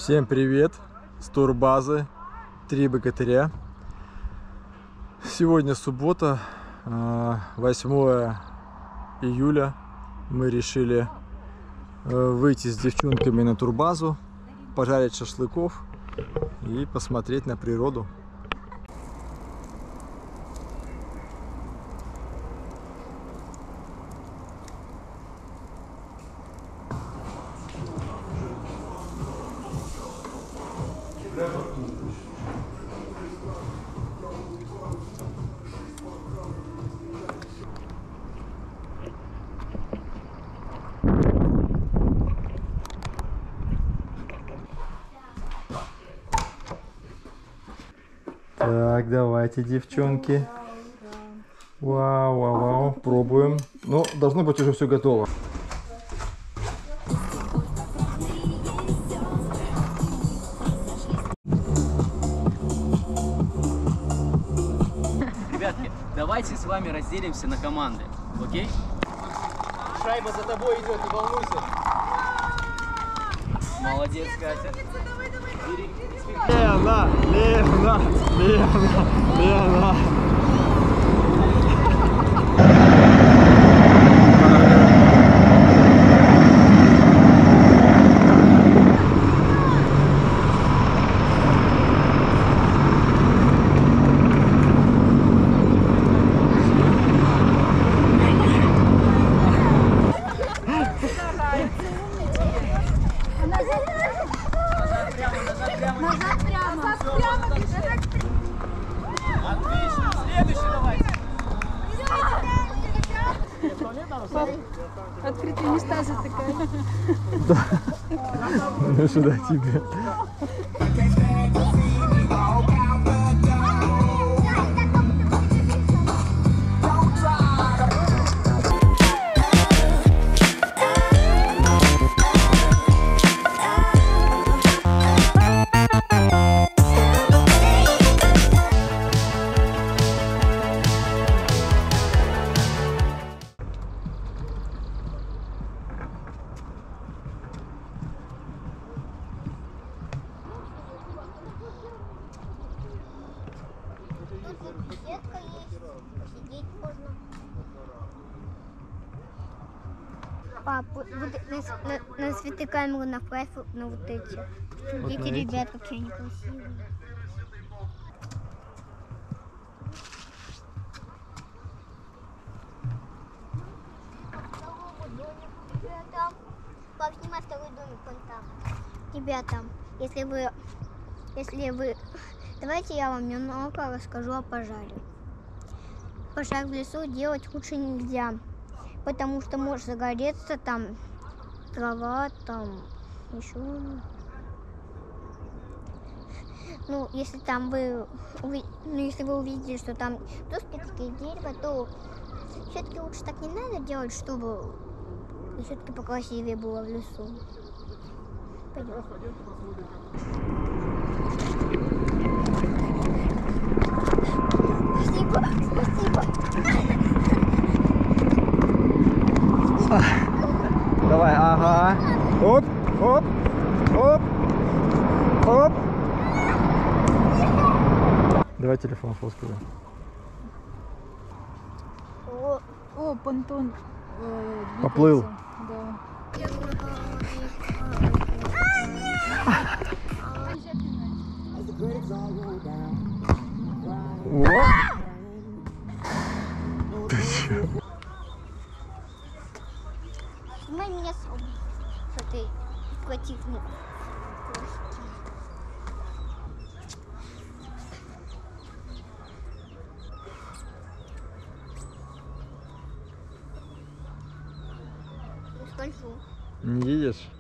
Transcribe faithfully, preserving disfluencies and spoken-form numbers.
Всем привет с турбазы Три богатыря. Сегодня суббота, восьмое июля. Мы решили выйти с девчонками на турбазу, пожарить шашлыков и посмотреть на природу. Так, давайте, девчонки. Вау, вау, вау, пробуем. Ну, должно быть уже все готово. Ребятки, давайте с вами разделимся на команды, окей? Шайба за тобой идет, не волнуйся. Молодец, Катя. Лена, Лена, Лена, Лена. Открытые места затыкают. Да. Ну сюда тебе. Беседка есть, посидеть можно. Пап, вот, вот на, на, на светокамеру направь на вот эти. Смотрите, вот ребят, какие они красивые. Пап, снимай второй домик вон там. Ребята, если вы, если вы, давайте я вам немного расскажу о пожаре. Пожар в лесу делать лучше нельзя, потому что может загореться там трава, там еще. Ну, если там вы, ну, если вы увидите, что там доски такие дерева, то все-таки лучше так не надо делать, чтобы все-таки покрасивее было в лесу. Пойдем. Спасибо, спасибо. Давай, ага. Оп, оп, оп, оп. Давай телефон сфоткаю. О, о, понтон э, поплыл. Да. Снимай меня с этой противной. Не скольжу. Не едешь?